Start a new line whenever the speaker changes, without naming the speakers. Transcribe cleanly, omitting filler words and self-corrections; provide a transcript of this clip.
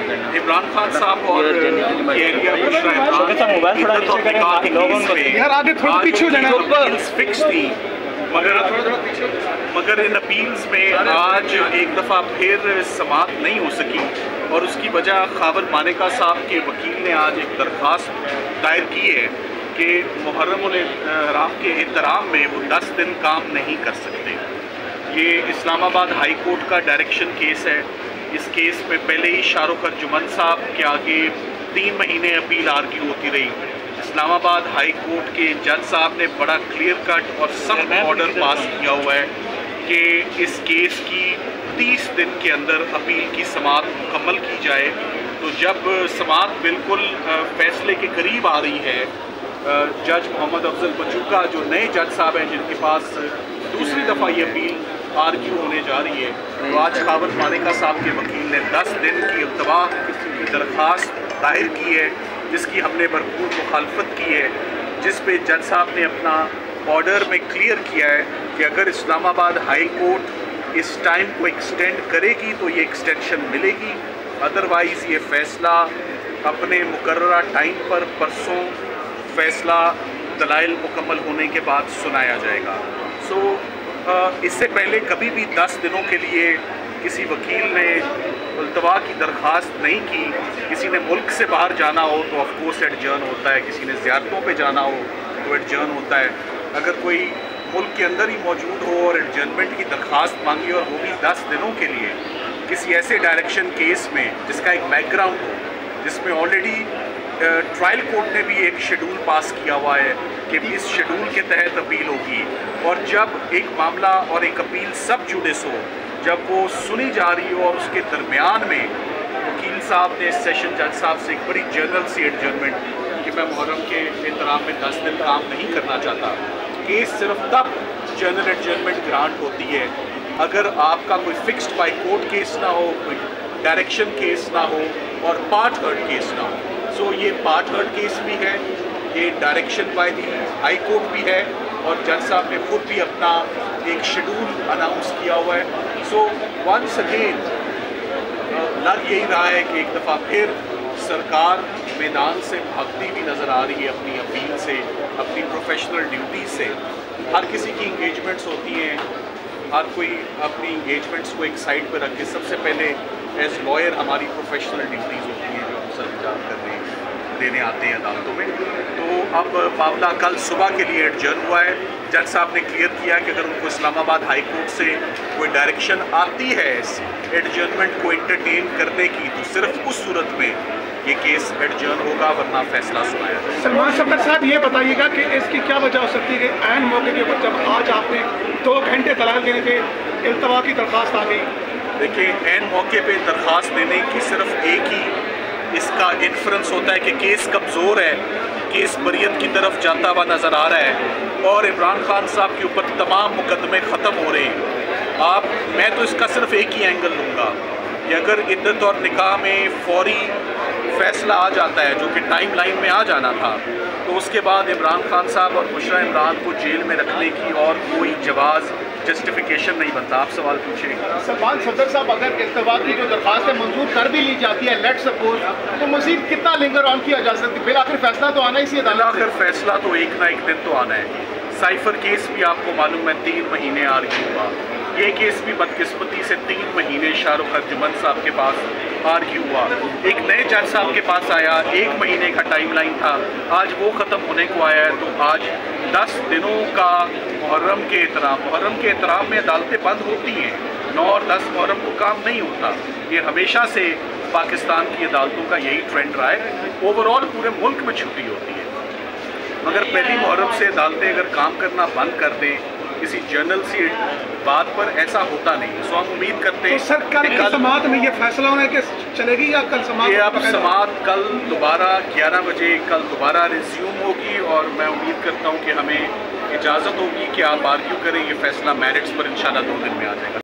کرنا.
عمران خان صاحب اور ایریا فکس تھی، مگر ان اپیلز میں آج ایک دفعہ پھر سماعت نہیں ہو سکی، اور اس کی وجہ خاور مانیکا صاحب کے وکیل نے آج ایک درخواست دائر کی ہے کہ محرم الحرام کے احترام میں وہ 10 دن کام نہیں کر سکتے. یہ اسلام آباد ہائی کورٹ کا ڈائریکشن کیس ہے. اس کیس میں پہلے ہی شاہ رخ ارجمن صاحب کے آگے 3 مہینے اپیل آرگیو ہوتی رہی. اسلام آباد ہائی کورٹ کے جج صاحب نے بڑا کلیئر کٹ اور سخت آرڈر پاس کیا ہوا ہے کہ اس کیس کی 30 دن کے اندر اپیل کی سماعت مکمل کی جائے. تو جب سماعت بالکل فیصلے کے قریب آ رہی ہے، جج محمد افضل بچوکا جو نئے جج صاحب ہیں جن کے پاس دوسری دفعہ یہ اپیل آرگیو ہونے جا رہی ہے، تو آج خاور مانیکا صاحب کے وکیل نے 10 دن کی التوا کی درخواست دائر کی ہے، جس کی ہم نے بھرپور مخالفت کی ہے، جس پہ جج صاحب نے اپنا آرڈر میں کلیئر کیا ہے کہ اگر اسلام آباد ہائی کورٹ اس ٹائم کو ایکسٹینڈ کرے گی تو یہ ایکسٹینشن ملے گی، ادروائز یہ فیصلہ اپنے مقررہ ٹائم پر پرسوں فیصلہ دلائل مکمل ہونے کے بعد سنایا جائے گا. اس سے پہلے کبھی بھی 10 دنوں کے لیے کسی وکیل نے التوا کی درخواست نہیں کی. کسی نے ملک سے باہر جانا ہو تو آف کورس ایڈجرن ہوتا ہے، کسی نے زیارتوں پہ جانا ہو تو ایڈجرن ہوتا ہے. اگر کوئی ملک کے اندر ہی موجود ہو اور ایڈجرنمنٹ کی درخواست مانگی اور وہ بھی 10 دنوں کے لیے کسی ایسے ڈائریکشن کیس میں جس کا ایک بیک گراؤنڈ ہو، جس میں آلریڈی ٹرائل کورٹ نے بھی ایک شیڈول پاس کیا ہوا ہے کہ اس شیڈول کے تحت اپیل ہوگی، اور جب ایک معاملہ اور ایک اپیل سب جوڈس ہو، جب وہ سنی جا رہی ہو اور اس کے درمیان میں وکیل صاحب نے سیشن جج صاحب سے ایک بڑی جنرل سی ایڈجرنمنٹ کہ میں محرم کے احترام میں 10 دن کام نہیں کرنا چاہتا. کیس صرف تب جنرل ایڈجرنمنٹ گرانٹ ہوتی ہے اگر آپ کا کوئی فکسڈ بائی کورٹ کیس نہ ہو، کوئی ڈائریکشن کیس نہ ہو اور پارٹ ہرڈ کیس نہ ہو. سو یہ پارٹ ہرڈ کیس بھی ہے، یہ direction by the high court بھی ہے، اور جج صاحب نے خود بھی اپنا ایک شیڈول اناؤنس کیا ہوا ہے. سو ونس اگین لگ یہی رہا ہے کہ ایک دفعہ پھر سرکار میدان سے بھاگتی بھی نظر آ رہی ہے اپنی اپیل سے، اپنی پروفیشنل ڈیوٹی سے. ہر کسی کی انگیجمنٹس ہوتی ہیں، ہر کوئی اپنی انگیجمنٹس کو ایک سائڈ پہ رکھ کے سب سے پہلے ایز لائر ہماری پروفیشنل ڈیوٹیز ہوتی ہیں جو ہم سر انجام کرنے دینے آتے ہیں عدالتوں میں. تو اب معاملہ کل صبح کے لیے ایڈجرن ہوا ہے. جج صاحب نے کلیئر کیا کہ اگر ان کو اسلام آباد ہائی کورٹ سے کوئی ڈائریکشن آتی ہے اس ایڈجرنمنٹ کو انٹرٹین کرنے کی تو صرف اس صورت میں یہ کیس ایڈجرن ہوگا، ورنہ فیصلہ سنایا جائے گا.
سلمان صفدر صاحب یہ بتائیے گا کہ اس کی کیا وجہ ہو سکتی ہے کہ عین موقع کے اوپر جب آج آپ نے 2 گھنٹے دلائل دینے پہ التوا کی درخواست آ گئی؟
دیکھیں، عین موقع پہ درخواست دینے کی صرف ایک ہی اس کا انفرنس ہوتا ہے کہ کیس کمزور ہے، کیس بریت کی طرف جاتا ہوا نظر آ رہا ہے اور عمران خان صاحب کے اوپر تمام مقدمے ختم ہو رہے ہیں. میں تو اس کا صرف ایک ہی اینگل لوں گا کہ اگر عدت اور نکاح میں فوری فیصلہ آ جاتا ہے جو کہ ٹائم لائن میں آ جانا تھا، تو اس کے بعد عمران خان صاحب اور بشرا عمران کو جیل میں رکھنے کی اور کوئی جواز جسٹیفیکیشن نہیں بنتا. آپ سوال پوچھیں.
سلمان صفدر صاحب اگر التوا کی جو درخواست ہے منظور کر بھی لی جاتی ہے لیٹ سپوز، تو مزید کتنا لنگر آن کیا جا سکتی ہے؟ بالآخر فیصلہ تو آنا ہی سی عدالت.
بالآخر فیصلہ تو ایک نہ ایک دن تو آنا ہے. سائفر کیس بھی آپ کو معلوم ہے 3 مہینے آرگیو ہوا. یہ کیس بھی بدقسمتی سے 3 مہینے شاہ رخ ارجمن صاحب کے پاس آرگیو ہوا. ایک نئے جج صاحب کے پاس آیا، 1 مہینے کا ٹائم لائن تھا، آج وہ ختم ہونے کو آیا ہے. تو آج 10 دنوں کا محرم کے احترام میں عدالتیں بند ہوتی ہیں. 9 اور 10 محرم کو کام نہیں ہوتا. یہ ہمیشہ سے پاکستان کی عدالتوں کا یہی ٹرینڈ رہا ہے. اوور آل پورے ملک میں چھٹی ہوتی ہے، مگر پہلی محرم سے عدالتیں اگر کام کرنا بند کر دیں کسی جنرل سی بات پر، ایسا ہوتا نہیں. سو ہم امید کرتے ہیں
سر کل سماعت میں یہ فیصلہ ہونا ہے کہ چلے گی یا کل سماعت؟
یہ اب سماعت کل دوبارہ 11 بجے کل دوبارہ ریزیوم ہوگی، اور میں امید کرتا ہوں کہ ہمیں اجازت ہوگی کہ آپ آرگیو کریں. یہ فیصلہ میرٹس پر انشاءاللہ 2 دن میں آ جائے گا.